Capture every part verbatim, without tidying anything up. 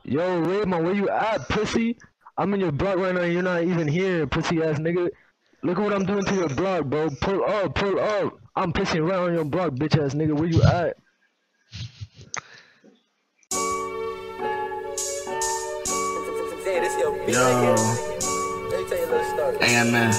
Yo, Raymond, where you at, pussy? I'm in your block right now, you're not even here, pussy ass nigga. Look at what I'm doing to your block, bro. Pull up, pull up. I'm pissing right on your block, bitch ass nigga. Where you at? Yo. Hey, man.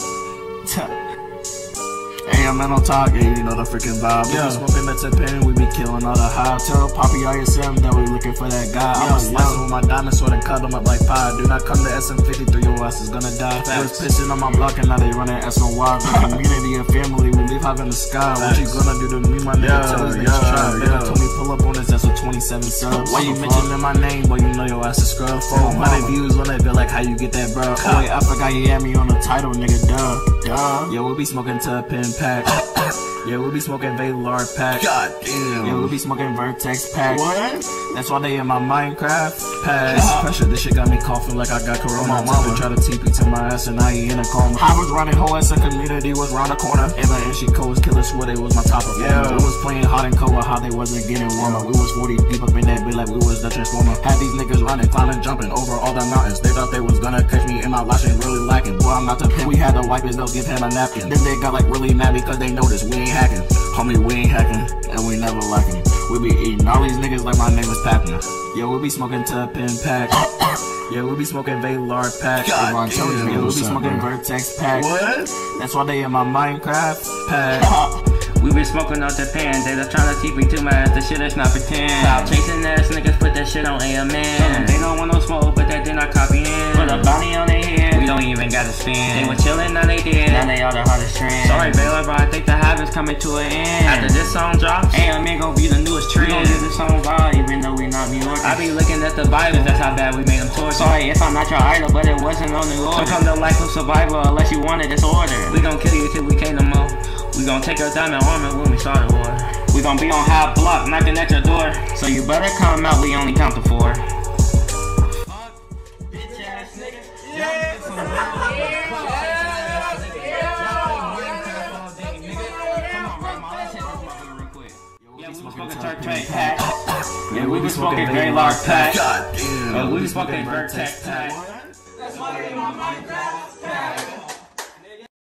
Hey, man, on talk, yeah, you know the freaking vibe. Yeah. We be smoking the tip-in, we be killing all the high. Tell Poppy I S M that we looking for that guy. Yeah, I'm slicing with my diamond sword and cut them up like pie. Do not come to S M fifty-three, your ass is gonna die. They was pissing on my block and now they running S M Y. Community and family, we live high in the sky. What you gonna do to me, my nigga? Tell his niggas try. Nigga told me pull up on his ass with twenty-seven subs. Why you mentioning my name, boy? You know your ass is scrub. four hundred views on that bill, like how you get that, bro? Oh wait, I forgot you had me on the title, nigga, duh. Duh. Yeah, we be smoking tip-in pack. Yeah, we be smoking Velar pack. God damn. Yeah, we be smoking Vertex pack. What? That's why they in my Minecraft pass. Pressure, this shit got me coughing like I got corona. My mama try to T P to my ass and I ain't in a coma. I was running whole ass community was round the corner. Ava and she cold killer swore they was my top performer. Yeah. We was playing hot and cold, how they wasn't getting warmer. We was forty deep up in that bit like we was the transformer. Had these niggas running, climbing, jumping over all the mountains. They thought they was gonna catch me in my lash ain't really lacking. Boy, I'm not the pin. We had to wipe his nose, give him a napkin. Then they got like really mad because they noticed we ain't hacking. Homie, we ain't hacking, and we never lacking. We be eating all these niggas like my name is Papna. Yeah, we be smoking tip-in pack. Yeah, we be smoking Velar pack. God damn. Yeah, we be smoking Vertex pack. What? That's why they in my Minecraft pack. We been smoking out the pan, they just tryna T P to my ass, the shit is not pretend. Stop chasing ass niggas, put that shit on A M N. They don't want no smoke, but that they not copying. Put a bounty on their head, we don't even gotta spin. They were chillin', now they dead, now they all the hottest trend. Sorry Baylor, but I think the hype is coming to an end. After this song drops, A M N gon' be the newest trend. We gon' get this song viral, even though we not New Yorkers. I be looking at the Bible, that's how bad we made them torture. Sorry if I'm not your idol, but it wasn't on the order. So come to life of survival, unless you wanted disorder. We gon' kill you till we can't no more. We gon' take your diamond armor when we start the war. We gon' be on high block, knocking at your door. So you better come out, we only count to four. Fuck, bitch ass nigga. Yeah. Yeah, we was smoking Turk pack. Yeah, we was smoking Velar pack. God damn. Yeah, we was smoking Vertex pack. That's why they in my mind.